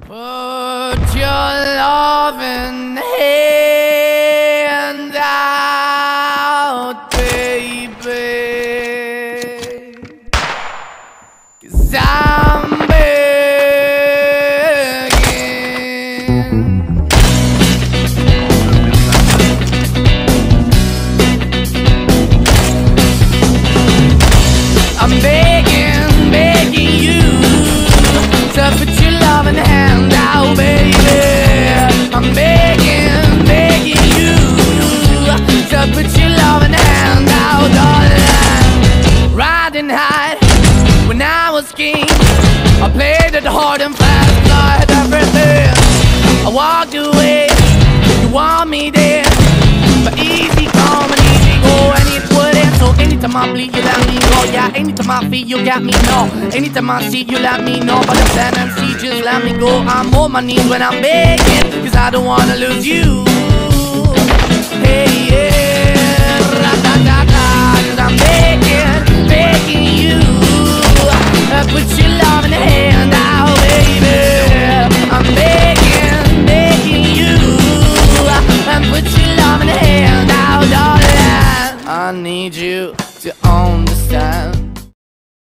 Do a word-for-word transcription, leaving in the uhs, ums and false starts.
Put your loving hand out, baby, 'cause I'm begging. I'm begging, begging you to put your loving hand out, baby. I'm begging, begging you to put your loving hand out, darling. Riding high when I was king, I played it hard and fast, I had everything. I walked away, you want me there, but easy come and easy go, and it wouldn't. So anytime I bleed, you let me go. Yeah, anytime I feel, you got me, no. Anytime I see, you let me know. But the plan and see, just let me go. I'm on my knees when I'm begging, 'cause I don't wanna lose you. Hey, yeah, ra-da-da-da, 'cause I'm begging, begging you, uh, put your love in the hand.